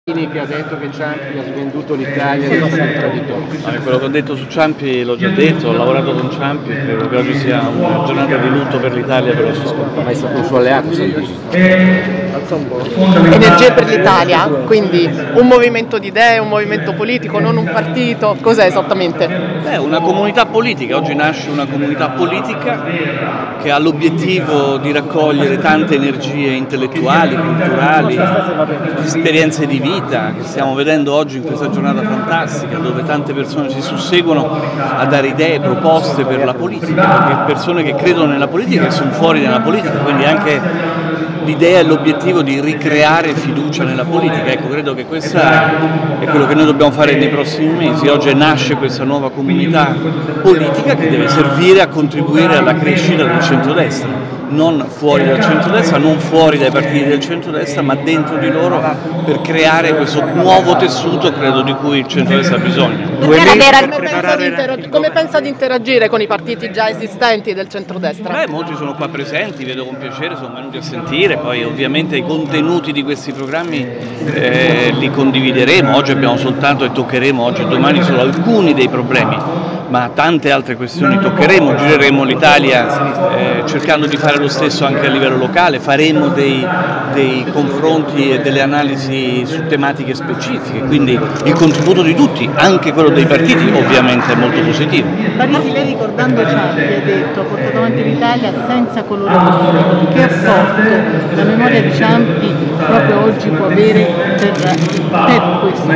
Che ha detto che Ciampi ha svenduto l'Italia è stato traditore. Quello che ho detto su Ciampi l'ho già detto, ho lavorato con Ciampi, credo che oggi sia una giornata di lutto per l'Italia, per il suo scomparso. Ma è stato un suo alleato, Salvini. Alza un po'. Energie per l'Italia, quindi un movimento di idee, un movimento politico, non un partito, cos'è esattamente? Una comunità politica, oggi nasce una comunità politica che ha l'obiettivo di raccogliere tante energie intellettuali, culturali, esperienze di vita che stiamo vedendo oggi in questa giornata fantastica dove tante persone si susseguono a dare idee, proposte per la politica, persone che credono nella politica e che sono fuori dalla politica, quindi anche l'idea e l'obiettivo di ricreare fiducia nella politica. Ecco, credo che questo è quello che noi dobbiamo fare nei prossimi mesi. Oggi nasce questa nuova comunità politica che deve servire a contribuire alla crescita del centrodestra, non fuori dal centrodestra, non fuori dai partiti del centrodestra, ma dentro di loro per creare questo nuovo tessuto, credo, di cui il centrodestra ha bisogno. Come pensa di interagire con i partiti già esistenti del centrodestra? Molti sono qua presenti, vedo con piacere, sono venuti a sentire, poi ovviamente i contenuti di questi programmi li condivideremo. Oggi abbiamo soltanto e toccheremo oggi e domani solo alcuni dei problemi, ma tante altre questioni toccheremo, gireremo l'Italia cercando di fare lo stesso anche a livello locale, faremo dei confronti e delle analisi su tematiche specifiche, quindi il contributo di tutti, anche quello dei partiti, ovviamente è molto positivo. Parisi, lei ricordando Ciampi ha detto ha portato avanti l'Italia senza colorazione. Che apporto la memoria di Ciampi proprio oggi può avere per questo?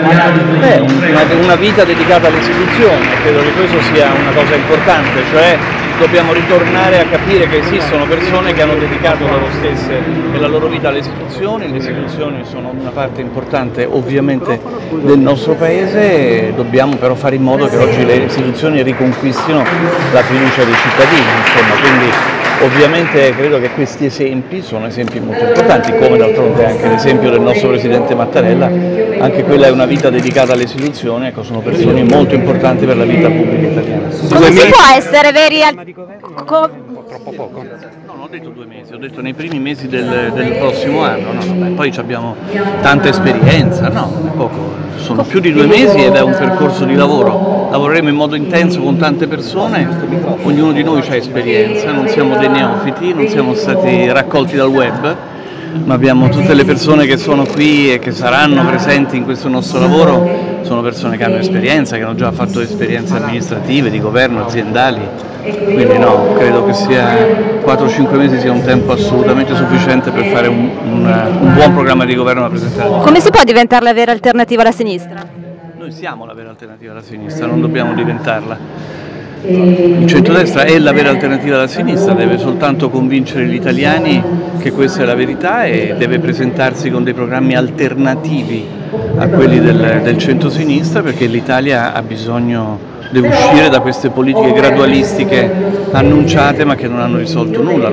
Una vita dedicata alle istituzioni, credo che questo sia una cosa importante, cioè dobbiamo ritornare a capire che esistono persone che hanno dedicato loro stesse e la loro vita alle istituzioni. Le istituzioni sono una parte importante ovviamente del nostro paese, dobbiamo però fare in modo che oggi le istituzioni riconquistino la fiducia dei cittadini, insomma, quindi ovviamente credo che questi esempi sono esempi molto importanti, come d'altronde anche l'esempio del nostro Presidente Mattarella, anche quella è una vita dedicata alle istituzioni, ecco, sono persone molto importanti per la vita pubblica italiana. Come si può essere veri Troppo poco? No, non ho detto 2 mesi, ho detto nei primi mesi del prossimo anno, poi abbiamo tanta esperienza, è poco, sono più di 2 mesi ed è un percorso di lavoro, lavoreremo in modo intenso con tante persone, ognuno di noi ha esperienza, non siamo dei neofiti, non siamo stati raccolti dal web, ma abbiamo tutte le persone che sono qui e che saranno presenti in questo nostro lavoro, sono persone che hanno esperienza, che hanno già fatto esperienze amministrative, di governo, aziendali, quindi credo che sia 4-5 mesi sia un tempo assolutamente sufficiente per fare un buon programma di governo da presentare. Come si può diventare la vera alternativa alla sinistra? Noi siamo la vera alternativa alla sinistra, non dobbiamo diventarla. Il centrodestra è la vera alternativa alla sinistra, deve soltanto convincere gli italiani che questa è la verità e deve presentarsi con dei programmi alternativi a quelli del centro-sinistra, perché l'Italia ha bisogno, deve uscire da queste politiche gradualistiche annunciate ma che non hanno risolto nulla,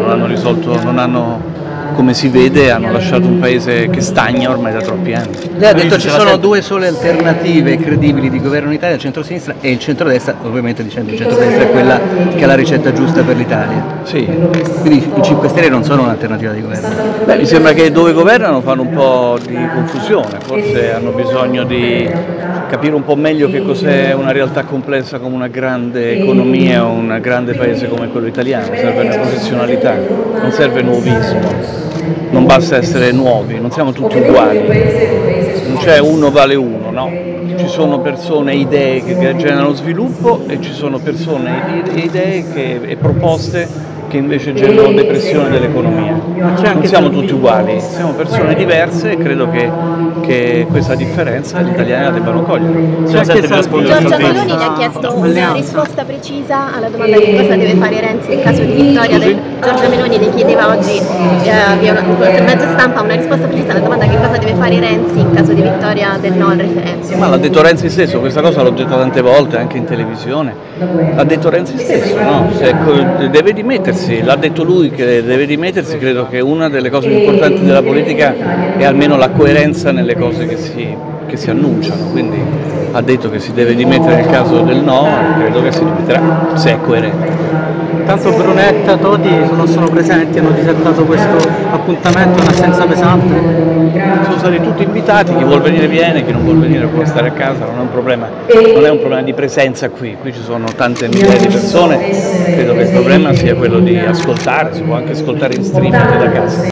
come si vede, hanno lasciato un paese che stagna ormai da troppi anni. Lei ha detto ci sono 2 sole alternative credibili di governo in Italia, il centro-sinistra e il centrodestra, ovviamente dicendo il centrodestra è quella che ha la ricetta giusta per l'Italia. Sì. Quindi i 5 Stelle non sono un'alternativa di governo. Mi sembra che dove governano fanno un po' di confusione, forse hanno bisogno di capire un po' meglio che cos'è una realtà complessa come una grande economia o un grande paese come quello italiano, serve una professionalità, non serve nuovismo. Non basta essere nuovi, non siamo tutti uguali, non c'è uno vale uno, ci sono persone e idee che generano sviluppo e ci sono persone e idee e proposte che invece generano depressione dell'economia. Non siamo tutti uguali, siamo persone diverse e credo che questa differenza gli italiani la debbano cogliere. Giorgia Meloni gli ha chiesto una risposta precisa alla domanda di cosa deve fare Renzi in caso di vittoria. Giorgia Meloni le chiedeva oggi via una mezza stampa una risposta precisa alla domanda che cosa deve fare Renzi in caso di vittoria del no al referendum. Ma l'ha detto Renzi stesso, questa cosa l'ho detta tante volte anche in televisione, l'ha detto Renzi stesso, deve dimettersi, l'ha detto lui che deve dimettersi. Credo che una delle cose più importanti della politica è almeno la coerenza nelle cose che si annunciano, quindi ha detto che si deve dimettere nel caso del no, credo che si dimetterà se è coerente. Tanto Brunetta, Toti non sono presenti, hanno disertato questo appuntamento, un'assenza pesante. Sono stati tutti invitati, chi vuol venire viene, chi non vuol venire può stare a casa, non è un problema di presenza qui ci sono tante migliaia di persone, credo che il problema sia quello di ascoltare, si può anche ascoltare in streaming da casa.